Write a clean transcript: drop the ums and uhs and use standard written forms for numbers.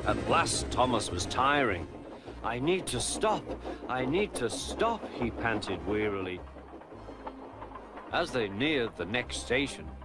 At last, Thomas was tiring. I need to stop. I need to stop, he panted wearily. As they neared the next station,